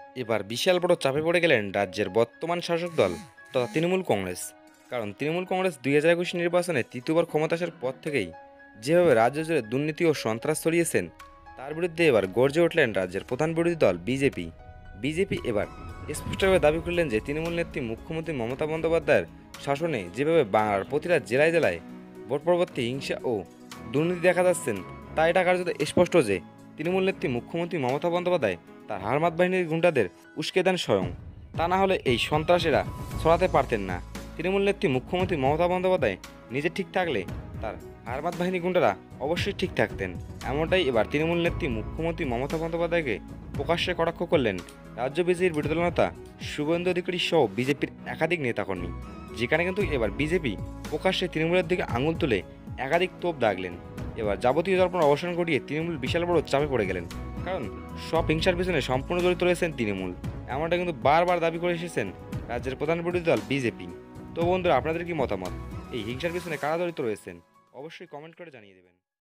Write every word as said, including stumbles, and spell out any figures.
এবার বিশাল বড় চাপে পড়ে গেলেন রাজ্যের বর্তমান শাসক দল তথা তৃণমূল কংগ্রেস। কারণ তৃণমূল কংগ্রেস দুই হাজার একুশ নির্বাচনে তৃতীয়বার ক্ষমতা আসার পর থেকেই যেভাবে রাজ্য জুড়ে দুর্নীতি ও সন্ত্রাস ছড়িয়েছেন, তার বিরুদ্ধে এবার গর্জে উঠলেন রাজ্যের প্রধান বিরোধী দল বিজেপি। বিজেপি এবার স্পষ্টভাবে দাবি করলেন যে তৃণমূল নেত্রী মুখ্যমন্ত্রী মমতা বন্দ্যোপাধ্যায়ের শাসনে যেভাবে বাংলার প্রতিটা জেলায় জেলায় ভোট পরবর্তী হিংসা ও দুর্নীতি দেখা যাচ্ছেন, তা এটা কার্যত স্পষ্ট যে তৃণমূল নেত্রী মুখ্যমন্ত্রী মমতা বন্দ্যোপাধ্যায় তার হারমাত বাহিনীর গুন্ডাদের উস্কে দেন স্বয়ং। তা না হলে এই সন্ত্রাসীরা ছড়াতে পারতেন না। তৃণমূল নেত্রী মুখ্যমন্ত্রী মমতা বন্দ্যোপাধ্যায় নিজে ঠিক থাকলে তার হারমাত বাহিনী গুন্ডারা অবশ্যই ঠিক থাকতেন। এমনটাই এবার তৃণমূল নেত্রী মুখ্যমন্ত্রী মমতা বন্দ্যোপাধ্যায়কে প্রকাশ্যে কটাক্ষ করলেন রাজ্য বিজেপির বিরোধী দলনেতা শুভেন্দু অধিকারী সহ বিজেপির একাধিক নেতাকর্মী। যেখানে কিন্তু এবার বিজেপি প্রকাশ্যে তৃণমূলের দিকে আঙুল তুলে একাধিক তোপ দাগলেন। এবার যাবতীয় জল্পনা অবসান ঘটিয়ে তৃণমূল বিশাল বড় চাপে পড়ে গেলেন। কারণ সব হিংসার পিছনে সম্পূর্ণ জড়িত রয়েছেন তৃণমূল, এমনটা কিন্তু বারবার দাবি করে এসেছেন রাজ্যের প্রধান বিরোধী দল বিজেপি। তো বন্ধুরা, আপনাদের কি মতামত? এই হিংসার পিছনে কারা জড়িত রয়েছেন? অবশ্যই কমেন্ট করে জানিয়ে দেবেন।